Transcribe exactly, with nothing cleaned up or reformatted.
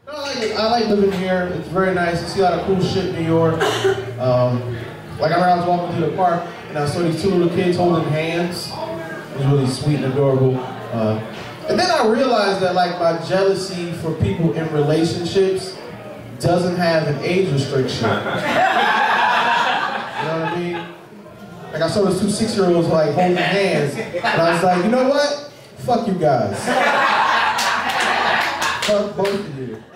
No, I like it. I like living here. It's very nice. You see a lot of cool shit in New York. Um, like I remember I was walking through the park and I saw these two little kids holding hands. It was really sweet and adorable. Uh, and then I realized that like my jealousy for people in relationships doesn't have an age restriction. You know what I mean? Like I saw those two six-year-olds like holding hands, and I was like, you know what? Fuck you guys. Fuck both of you.